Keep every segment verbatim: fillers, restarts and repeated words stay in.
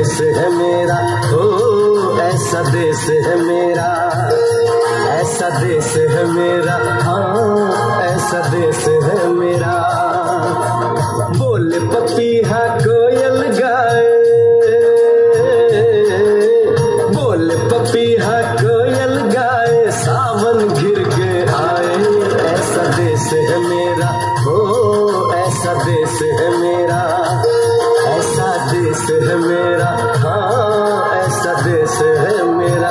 देश है मेरा, ओ ऐसा देश है मेरा, ऐसा देश है मेरा, हाँ ऐसा देश है मेरा। बोले पपीहा कोयल गाए, बोले पपीहा कोयल गाए, सावन घिर के आए, ऐसा देश है मेरा, ओ ऐसा देश है मेरा, ऐसा देश है मेरा, हाँ ऐसा देश है मेरा।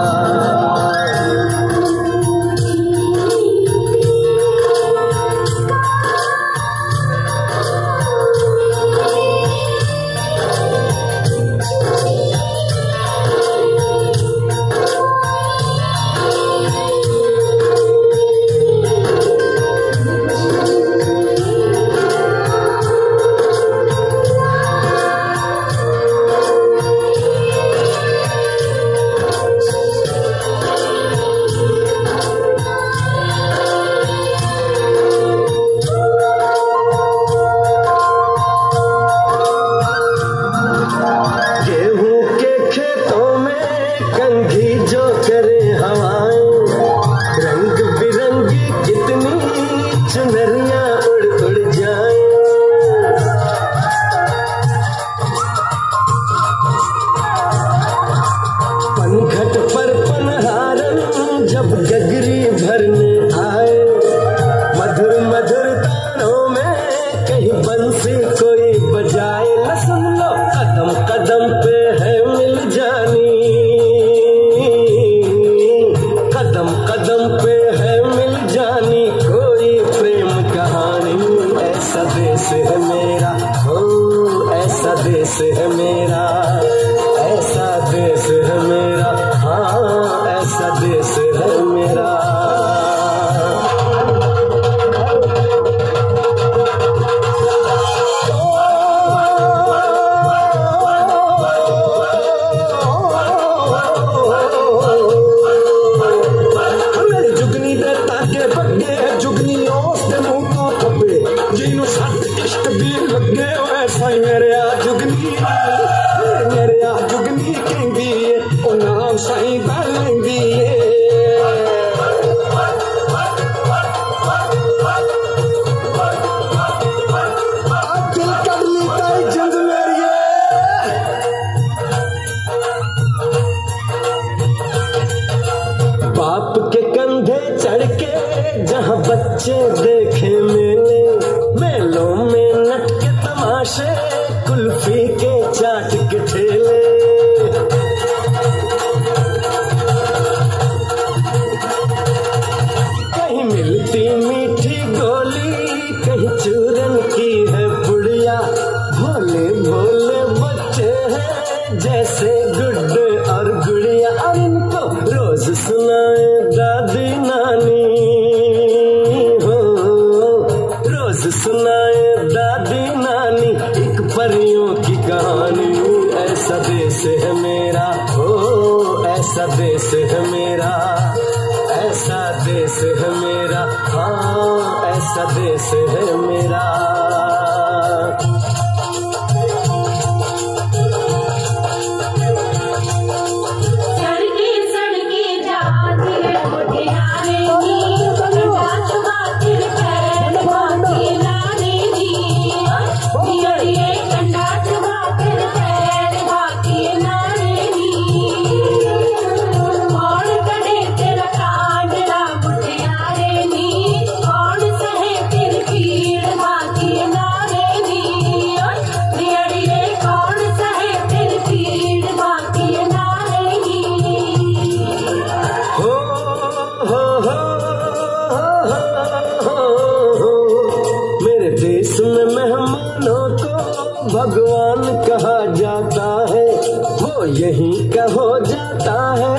भगवान कहा जाता है, वो यहीं का हो जाता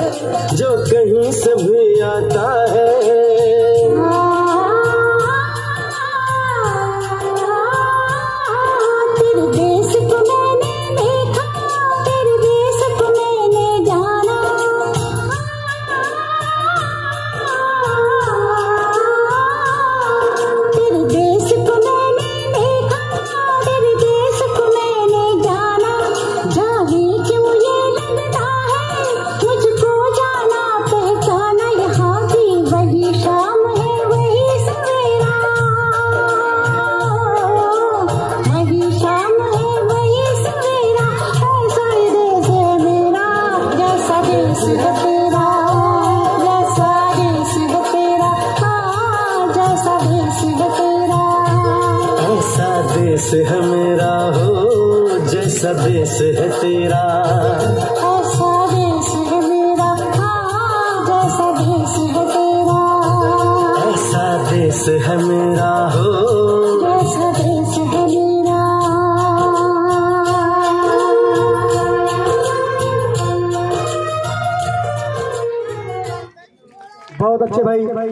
है जो कहीं से भी आता है। जावे है तेरा, जैसा देश है तेरा, हाँ जैसा देश है तेरा। ऐसा देश है मेरा हो जैसा देश है तेरा, ऐसा देश है मेरा, हाँ जैसा देश है तेरा। ऐसा देश है मेरा हो जैसा देश है मेरा। बहुत अच्छे भाई।